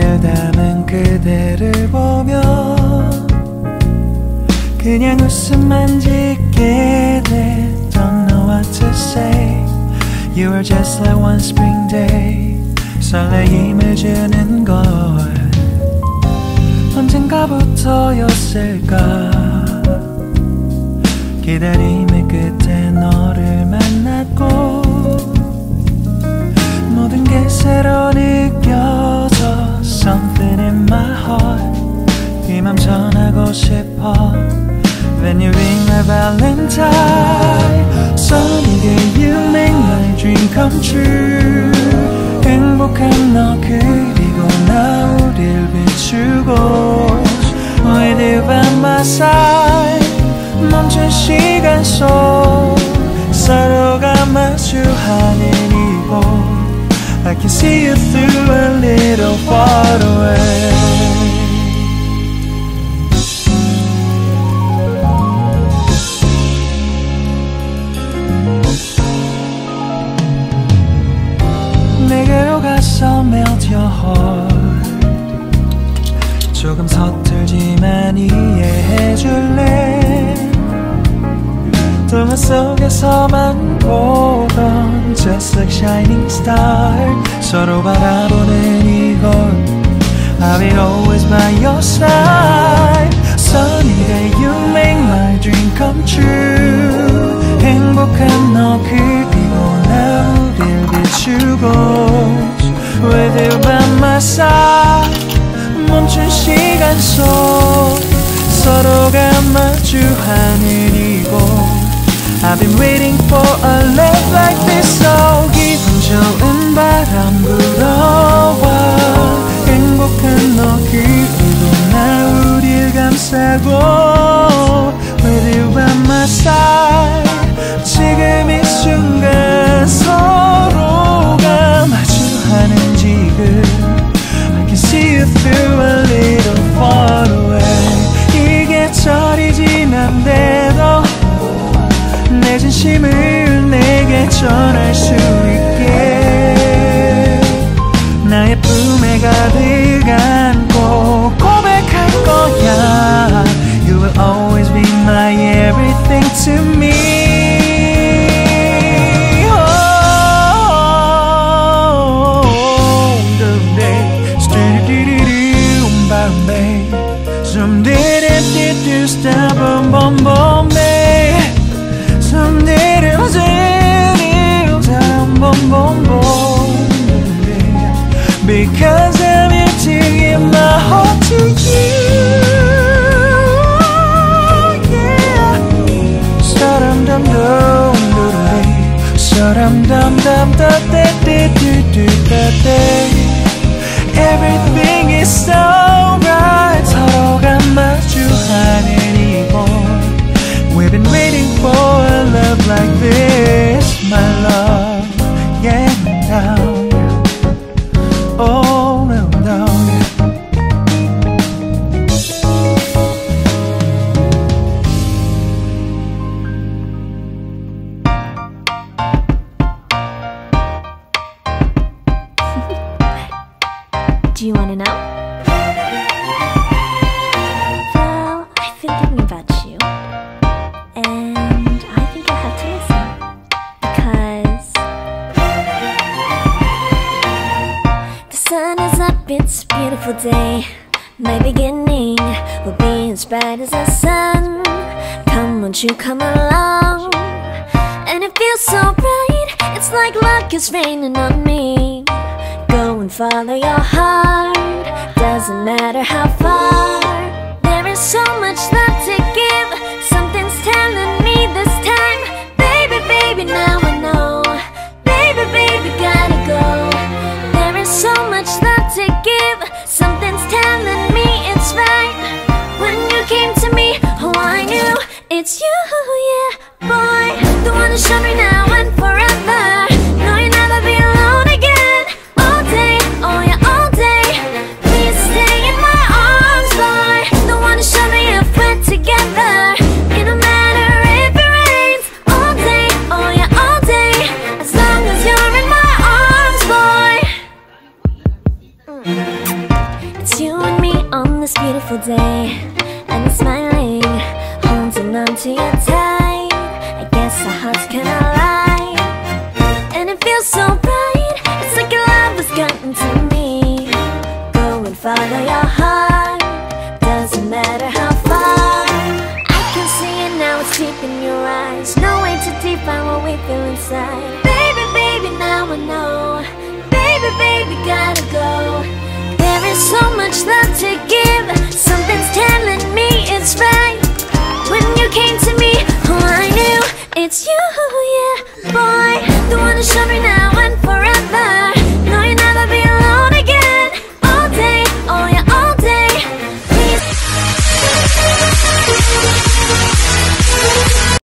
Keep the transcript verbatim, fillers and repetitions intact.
눈을 담은 그대를 보며 그냥 웃음만 짓게 돼. Don't know what to say. You were just like one spring day. 설레임을 주는 걸 언젠가부터였을까. 기다림의 끝에 너를 만났고 모든 게 새로 느껴져. Something in my heart. 이 맘 전하고 싶어. When you ring my valentine. Sunny day you make my dream come true. 행복한 너 그리고 나 우릴 비추고 With you by my side. 멈춘 시간 속 서로가 마주하는 이곳 I can see you through a little far away. 내게로 가서 melt your heart. 조금 서툴지만 이해해줄래. 동화 속에서만 보던 Just like shining star. 서로 바라보는 이곳 I'll be always by your side. Sunny day you make my dream come true. 행복한 너 그리고 나 우릴 비추고 With you by my side. 멈춘 시간 속 서로가 마주하는 이곳 I've been waiting for a love like this. So 기분 좋은 바람 불어와 행복한 너 그리고 나 우릴 감싸고 With you by my side. 지금 이 순간 서로가 마주하는 지금 I can see you through a little far away. 이게 철이 지난데도 내 진심을 내게 전할 수 있게 나의 품에 가득 안고 고백할 거야. You will always be my everything to me. Oh, someday, stu-du-du-du-du, Bombay, someday, do-do-do, stop, bum, bum, Bombay. Someday it'll it'll down, boom, boom, boom. Because I'm here to give my heart to you. Yeah. Sa-dum dum dum dum, sa-dum dum dum da da da da da da. Everything is so right. 서로가 마주하는 이곳 We've been waiting for a love like this, my love. Yeah, now, oh, no, no, Do you wanna know? Well, I've been thinking about you. And I think I have to listen. Because the sun is up, it's a beautiful day. My beginning will be as bright as the sun. Come, won't you come along? And it feels so bright, it's like luck is raining on me. Go and follow your heart, doesn't matter how far. There is so much love to give. Something's telling me this time. Baby, baby, now I know. Baby, baby, gotta go. There is so much love to give. Something's telling me it's right. When you came to me, oh, I knew it's you, yeah, boy. The one who showed me now and forever. No, you'll never be alone again. All day, oh yeah, all day. Please stay in my arms, boy. The one who showed me if we're together. It don't matter if it rains. All day, oh yeah, all day. As long as you're in my arms, boy. Mm. beautiful day, and you're smiling, holding on to you tight. I guess our hearts can align, and it feels so bright. It's like your love has gotten to me. Go and follow your heart, doesn't matter how far. I can see it now, it's deep in your eyes. No way to define what we feel inside. Baby, baby, now I know. Baby, baby, gotta go. There is so much love to give. Something's telling me it's right. When you came to me, oh, I knew it's you, yeah, boy. The one who showed me